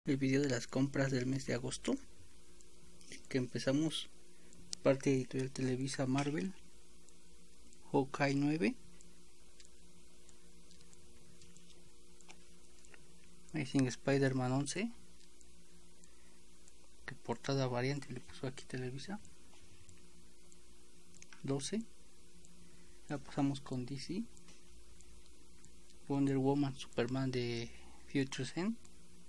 el video de las compras del mes de agosto, que empezamos parte de Editorial Televisa Marvel, Hawkeye 9, Amazing Spider-Man 11, que portada variante le puso aquí Televisa, 12, ya pasamos con DC, Wonder Woman, Superman de Future End,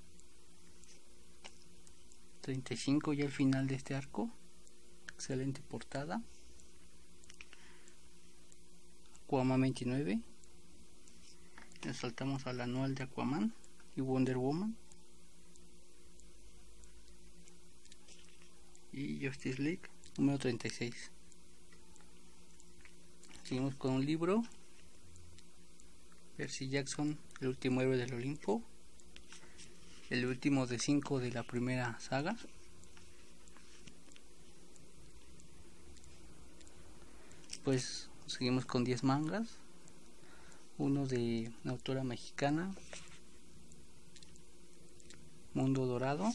35, ya el final de este arco, excelente portada. Aquaman 29, nos saltamos al anual de Aquaman y Wonder Woman y Justice League número 36. Seguimos con un libro, Percy Jackson, el último héroe del Olimpo, el último de 5 de la primera saga. Pues seguimos con 10 mangas, uno de una autora mexicana, Mundo Dorado,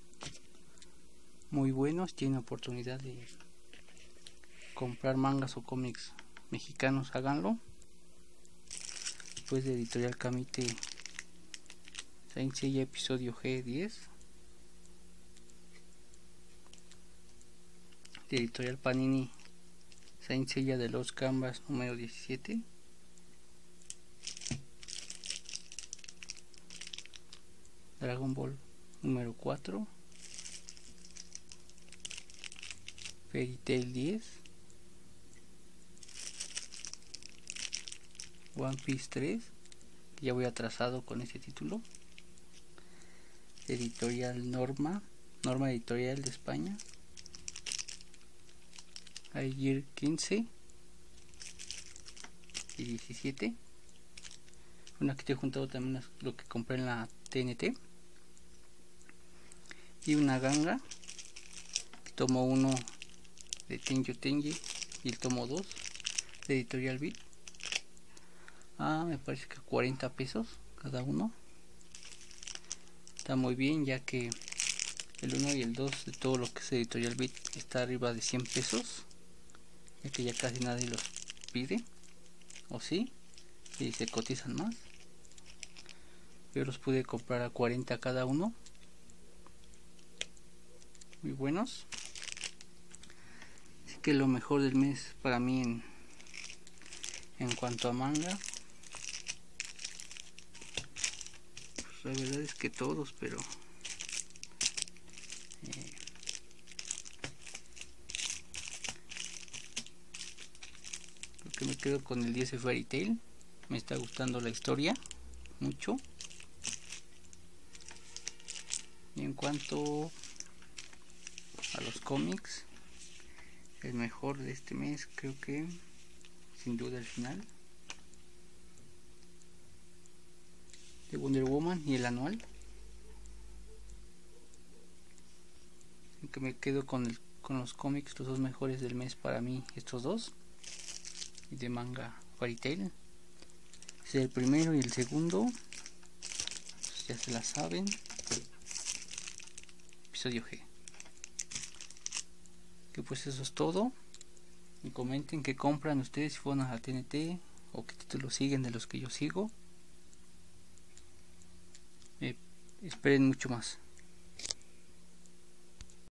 muy buenos. Tienen oportunidad de comprar mangas o cómics mexicanos, háganlo. Después de Editorial Camite, Saint Seiya episodio G10, de Editorial Panini, Saint Seiya de los Canvas número 17, Dragon Ball número 4, Fairy Tail 10, One Piece 3, que ya voy atrasado con este título, Editorial Norma Editorial de España, Ayer 15 y 17. Una que te he juntado también lo que compré en la TNT, y una ganga, tomo 1 de Tenjo Tenji y el tomo 2 de Editorial Beat. Me parece que 40 pesos cada uno. Está muy bien, ya que el 1 y el 2 de todo lo que es Editorial Beat está arriba de 100 pesos, ya que ya casi nadie los pide, o sí, y se cotizan más. Yo los pude comprar a 40 cada uno, muy buenos. Así que lo mejor del mes para mí en cuanto a manga, pues la verdad es que todos, pero creo que me quedo con el 10 de Fairy Tail. Me está gustando la historia mucho. Y en cuanto a los cómics, el mejor de este mes creo que sin duda el final de Wonder Woman y el anual. Así que me quedo con los cómics, los dos mejores del mes para mí, estos dos. Y de manga, Fairy Tail es el primero, y el segundo pues ya se la saben, episodio G. Que pues eso es todo. Y comenten qué compran ustedes, si fueron a la TNT o qué títulos siguen de los que yo sigo. Esperen mucho más.